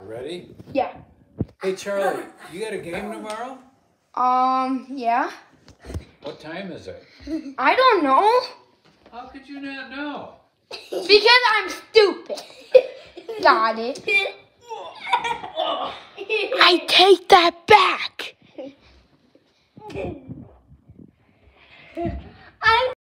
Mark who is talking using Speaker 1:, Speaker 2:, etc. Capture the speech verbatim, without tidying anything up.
Speaker 1: Ready?
Speaker 2: Yeah.
Speaker 1: Hey, Charlie, you got a game tomorrow?
Speaker 2: Um, yeah.
Speaker 1: What time is it?
Speaker 2: I don't know.
Speaker 1: How could you not know?
Speaker 2: Because I'm stupid. Got it. I take that back. I'm